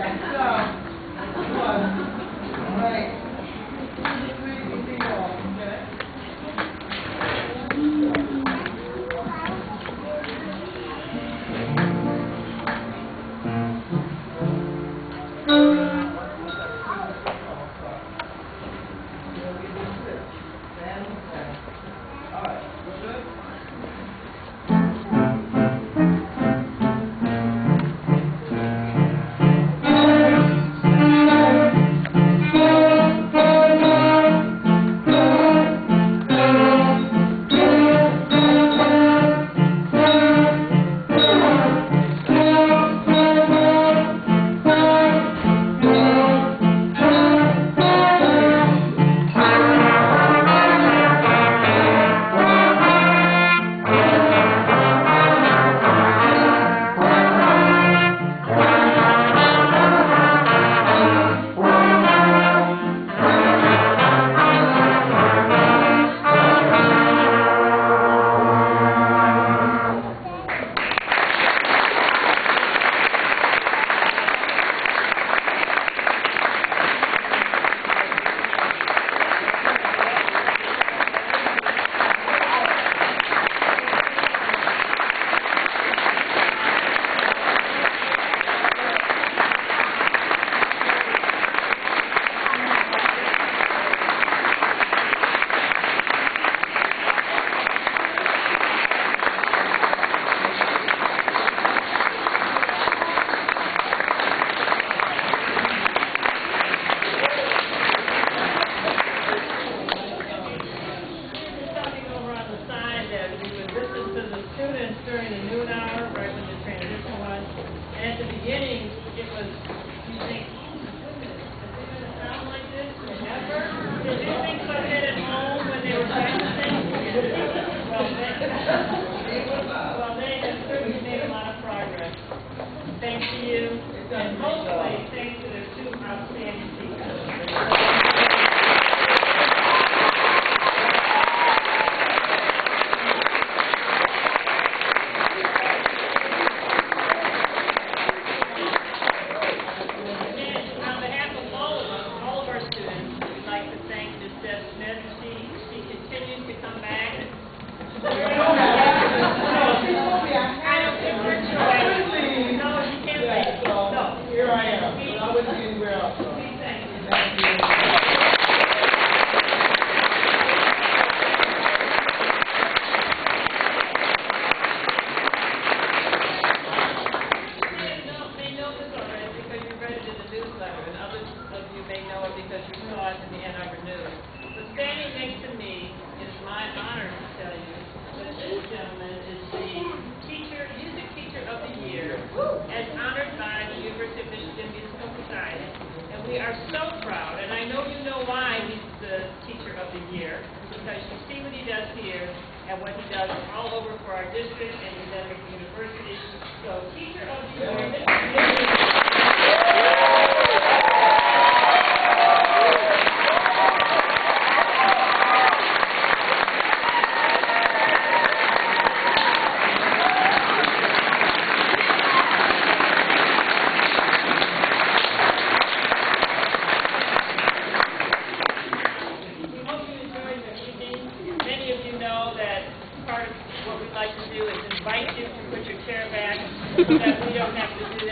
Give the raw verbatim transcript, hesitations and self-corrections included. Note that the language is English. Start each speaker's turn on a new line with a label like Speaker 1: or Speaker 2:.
Speaker 1: during the noon hour, right when the transition was. And at the beginning, it was, you think, is it going to sound like this forever? Did you think about it at home when they were practicing? Well, they, well, they have certainly made a lot of progress. Thanks to you, and mostly thanks to their two outstanding teachers. As honored by the University of Michigan Musical Society. And we are so proud, and I know you know why he's the Teacher of the Year, because you see what he does here and what he does all over for our district and Utica University. So, Teacher of the Year. What we'd like to do is invite you to put your chair back so that we don't have to do